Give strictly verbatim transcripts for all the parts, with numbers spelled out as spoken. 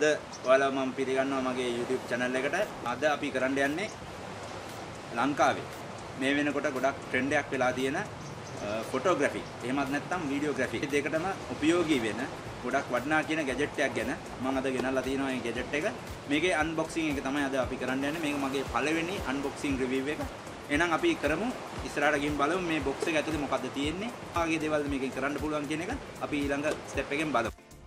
අද ඔයාලා මම පිළිගන්නවා මගේ YouTube channel එකට. අද අපි කරන්න යන්නේ ලංකාවේ මේ වෙනකොට ගොඩක් ට්‍රෙන්ඩ් එකක් වෙලා තියෙන ෆොටෝග්‍රැෆි. එහෙමත් නැත්නම් වීඩියෝග්‍රැෆි. මේ දෙකටම උපයෝගී වෙන ගොඩක් වටිනා කියන ගැජට් එකක් ගැන මම අද ගෙනල්ලා තියෙනවා මේ ගැජට් එක. මේකේ අන්බොක්සිං එක තමයි අද අපි කරන්න යන්නේ. මේක මගේ පළවෙනි අන්බොක්සිං රිවිව් එක. එහෙනම් අපි කරමු. ඉස්සරහට ගිහින් බලමු මේ බොක්ස් එක ඇතුලේ මොකද්ද තියෙන්නේ. ආගේ දේවල් මේකෙන් කරන්න පුළුවන් කියන එක අපි ඊළඟ ස්ටෙප් එකෙන් බලමු.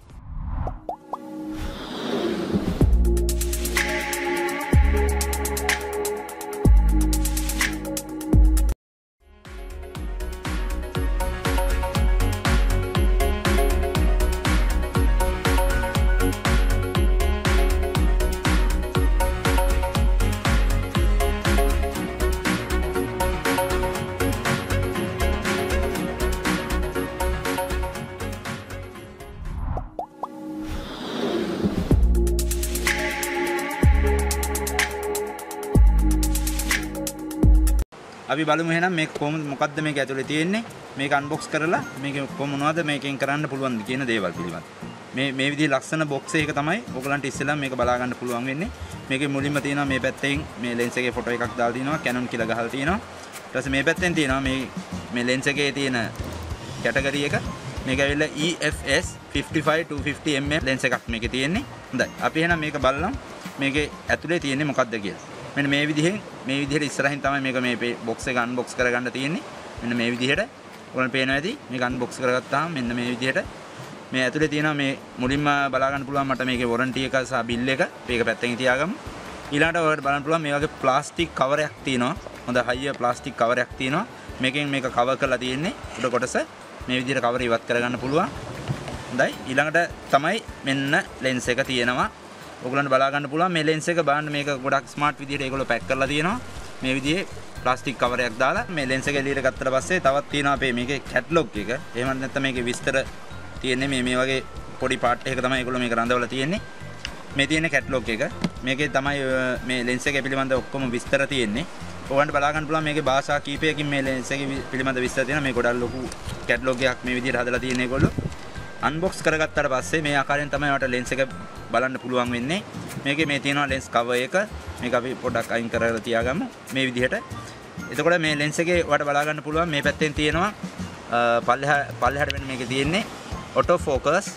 අපි බලමු එහෙනම් මේක කොහොමද මොකද්ද මේක ඇතුලේ තියෙන්නේ මේක අන්බොක්ස් කරලා මේක කොහොම මොනවද මේකෙන් කරන්න පුළුවන්ද කියන දේවල් පිළිබඳ මේ මේ විදිහේ ලස්සන බොක්ස් එක තමයි ඔයගලන්ට ඉස්සෙල්ලා මේක බලා ගන්න පුළුවන් වෙන්නේ මේකේ මුලින්ම තියෙනවා මේ පැත්තෙන් මේ ලෙන්ස් එකේ ෆොටෝ එකක් දාලා තිනවා Canon කියලා ගහලා තිනවා ඊට පස්සේ මේ පැත්තෙන් තියෙනවා මේ මේ ලෙන්ස් එකේ තියෙන කැටගරි එක මේක ඇවිල්ලා E F S fifty-five two fifty millimeter lens එකක් මේකේ තියෙන්නේ හොඳයි අපි එහෙනම් මේක බලමු මේකේ ඇතුලේ තියෙන්නේ මොකද්ද කියලා මෙන්න මේ විදිහෙන් මේ විදිහට ඉස්සරහින් තමයි මේක මේ බොක්ස් එක අන්බොක්ස් කරගන්න තියෙන්නේ. මෙන්න මේ විදිහට ඔයාලට පේනවා ඇති. මේක අන්බොක්ස් කරගත්තාම මෙන්න මේ විදිහට මේ ඇතුලේ තියෙනවා මේ මුලින්ම බලා ගන්න පුළුවන් මට මේකේ වොරන්ටි එක සහ බිල් එක. මේක පැත්තකින් තියාගමු. ඊළඟට ඔයාලට බලන්න පුළුවන් මේ වගේ ප්ලාස්ටික් කවර් එකක් තියෙනවා. හොඳ හයිය ප්ලාස්ටික් කවර් එකක් තියෙනවා. මේකෙන් මේක කවර් කරලා තියෙන්නේ. උඩ කොටස මේ විදිහට කවර් ඉවත් කරගන්න පුළුවන්. හොඳයි. ඊළඟට තමයි මෙන්න ලෙන්ස් එක තියෙනවා. ඔයගලන්ට බලා ගන්න පුළුවන් මේ ලෙන්ස් එක බලන්න මේක ගොඩක් ස්මාර්ට් විදිහට ඒගොල්ලෝ පැක් කරලා තියෙනවා මේ විදිහේ ප්ලාස්ටික් කවර් එකක් දාලා මේ ලෙන්ස් එක එළියට ගත්තට පස්සේ තවත් තියෙනවා අපේ මේකේ කැටලොග් එක එහෙම නැත්නම් මේකේ විස්තර තියෙන්නේ මේ මේ වගේ පොඩි පාර්ට් එකක තමයි ඒගොල්ලෝ මේක රඳවලා තියෙන්නේ මේ තියෙන කැටලොග් එක මේකේ තමයි මේ ලෙන්ස් එක පිළිබඳ ඔක්කොම විස්තර තියෙන්නේ ඔයගලන්ට බලා ගන්න පුළුවන් මේකේ භාෂා කීපයකින් මේ ලෙන්ස් එක පිළිබඳ විස්තර තියෙනවා මේ ගොඩක් ලොකු කැටලොග් එකක් මේ විදිහට හදලා තියෙන ඒගොල්ලෝ අන්බොක්ස් කරගත්තාට පස්සේ මේ ආකාරයෙන් තමයි ඔයාලට ලෙන්ස් එක බලන්න පුළුවන් වෙන්නේ. මේකේ මේ තියෙනවා ලෙන්ස් කවර් එක. මේක අපි පොඩ්ඩක් අයින් කරලා තියාගමු මේ විදිහට. එතකොට මේ ලෙන්ස් එකේ ඔයාලට බලා ගන්න පුළුවන් මේ පැත්තෙන් තියෙනවා පල්ලෙහා පල්ලෙහාට වෙන මේකේ තියෙන්නේ ඔටෝ ෆෝකස්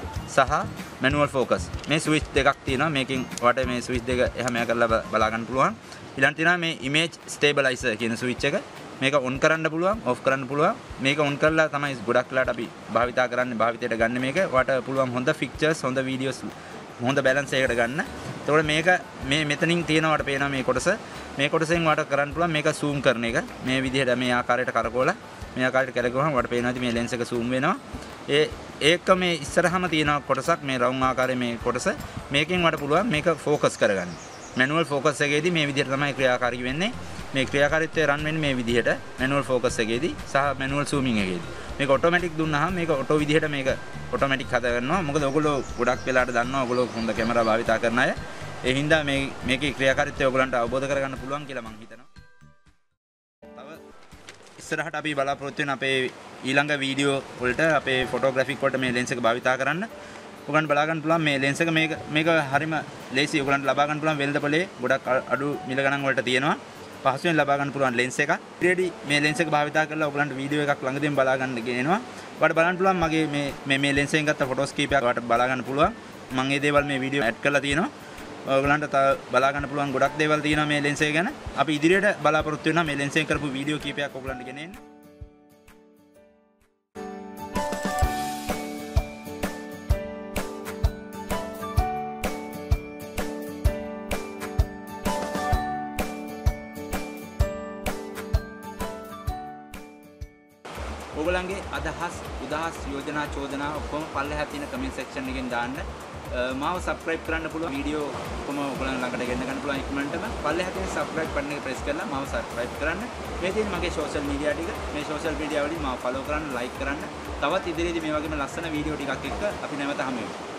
සහ මැනුවල් ෆෝකස්. මේ ස්විච් දෙකක් තියෙනවා. මේකෙන් ඔයාලට මේ ස්විච් දෙක එහා මෙහා කරලා බලා ගන්න පුළුවන්. ඊළඟට තියෙනවා මේ ඉමේජ් ස්ටේබලයිසර් කියන ස්විච් එක. මේක ඔන් කරන්න පුළුවන් ඔෆ් කරන්න පුළුවන් මේක ඔන් කරලා තමයි ගොඩක් වෙලාට අපි භාවිතා කරන්නේ භාවිතයට ගන්න මේක ඔයාලට පුළුවන් හොඳ ෆික්චර්ස් හොඳ වීඩියෝස් හොඳ බැලන්ස් එකකට ගන්න. එතකොට මේක මේ මෙතනින් තියෙනවට පේනවා මේ කොටස මේ කොටසෙන් ඔයාලට කරන්න පුළුවන් මේක zoom කරන එක මේ විදිහට මේ ආකාරයට කරකවලා මේ ආකාරයට කරකවුවම ඔයාලට පේනවා මේ ලෙන්ස් එක zoom වෙනවා. ඒ ඒක මේ ඉස්සරහම තියෙන කොටසක් මේ රවුම් ආකාරයේ මේ කොටස මේකෙන් ඔයාලට පුළුවන් මේක ફોකස් කරගන්න. මැනුවල් ෆෝකස් එකේදී මේ විදිහට තමයි ක්‍රියාකාරී වෙන්නේ. මේ ක්‍රියාකාරීත්වය රන් වෙන්නේ මේ විදිහට මැනුවල් ෆෝකස් එකේදී සහ මැනුවල් zooming එකේදී. මේක ඔටෝමැටික් දුන්නාම මේක ඔටෝ විදිහට මේක ඔටෝමැටික් හදා ගන්නවා. මොකද ඔයගොල්ලෝ ගොඩක් වෙලාට දන්නවා ඔයගොල්ලෝ හොඳ කැමරා භාවිතා කරන අය. ඒ හින්දා මේ මේකේ ක්‍රියාකාරීත්වය ඔයගොල්ලන්ට අවබෝධ කරගන්න පුළුවන් කියලා මම හිතනවා. තව ඉස්සරහට අපි බලාපොරොත්තු වෙන අපේ ඊළඟ වීඩියෝ වලට අපේ ෆොටෝග්‍රැෆික් වලට මේ ලෙන්ස් එක භාවිතා කරන්න ඔයගොල්ලන් බලා ගන්න පුළුවන් මේ ලෙන්ස් එක මේක මේක හරිම ලේසි ඔයගොල්ලන්ට ලබා ගන්න පුළුවන් වෙළඳපොලේ ගොඩක් අඩු මිල ගණන් වලට තියෙනවා පහසුවෙන් ලබා ගන්න පුළුවන් ලෙන්ස් එකක් ඊටදී මේ ලෙන්ස් එක භාවිතා කරලා ඔයගොල්ලන්ට වීඩියෝ එකක් ළඟදීම බලා ගන්න ගෙනෙනවා ඔයාලට බලන්න පුළුවන් මගේ මේ මේ මේ ලෙන්ස් එකෙන් ගත්ත ෆොටෝස් කීපයක් ඔයාලට බලා ගන්න පුළුවන් මම මේ දේවල් මේ වීඩියෝ ඇඩ් කරලා තියෙනවා ඔයගොල්ලන්ට තව බලා ගන්න පුළුවන් ගොඩක් දේවල් තියෙනවා මේ ලෙන්ස් එක ගැන අපි ඉදිරියට බලාපොරොත්තු වෙනවා මේ ලෙන්ස් එකෙන් කරපු වීඩියෝ කීපයක් ඔයගොල්ලන්ට ගෙනෙන්න ඔයගොල්ලන්ගේ අදහස් උදහස් යෝජනා චෝදනා ඔක්කොම පල්ලෙහා තියෙන කමෙන්ට් සෙක්ෂන් එකෙන් දාන්න මාව සබ්ස්ක්‍රයිබ් කරන්න පුළුවන් වීඩියෝ ඔක්කොම ඔයගොල්ලන් ළඟට ගෙන්න ගන්න පුළුවන් ඉක්මනටම පල්ලෙහා තියෙන සබ්ස්ක්‍රයිබ් බටන් එක ප්‍රෙස් කරලා මාව සබ්ස්ක්‍රයිබ් කරන්න මේ තියෙන මගේ සෝෂල් මීඩියා ටික මේ සෝෂල් මීඩියා වලින් මාව ෆලෝ කරන්න ලයික් කරන්න තවත් ඉදිරියේදී මේ වගේම ලස්සන වීඩියෝ ටිකක් එක්ක අපි නැවත හමු වෙමු